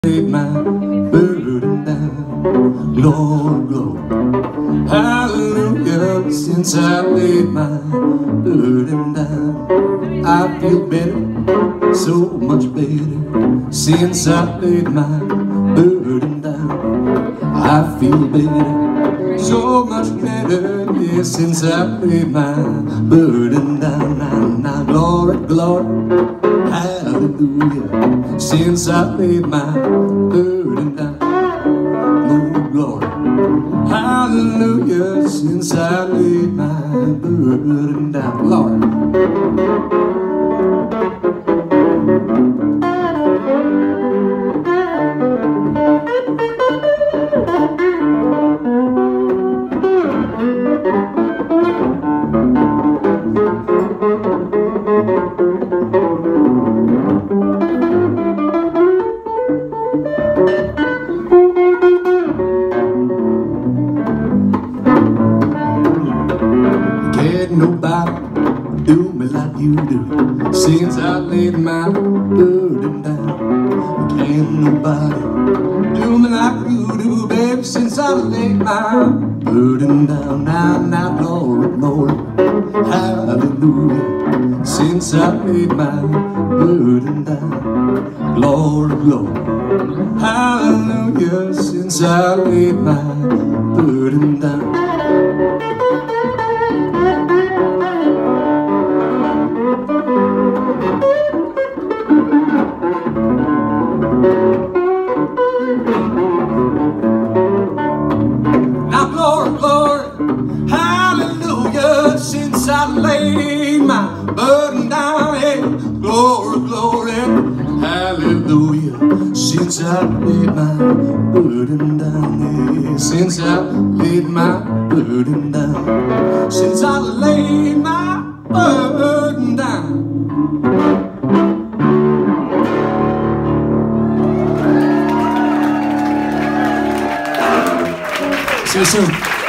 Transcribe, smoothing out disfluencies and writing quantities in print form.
laid my burden down. Lord, Lord, hallelujah. Since I laid my burden down, I feel better, so much better. Since I laid my burden down, I feel better, so much better. Yeah, since I laid my burden down. Now, glory, glory, hallelujah. Since I laid my burden down, Lord, glory, hallelujah. Since I laid my burden down, Lord. Can't nobody do me like you do. Since I laid my burden down, can't nobody do me like you do, baby. Since I laid my burden down. Now, glory, glory, hallelujah. Since I laid my burden down, glory, glory, hallelujah. Since I laid my burden down. Now, glory, glory, hallelujah. Since I laid my burden down, hey, glory, glory, hallelujah. Since I laid my burden down, yeah. Since I laid my burden down. Since I laid my burden down. See you soon.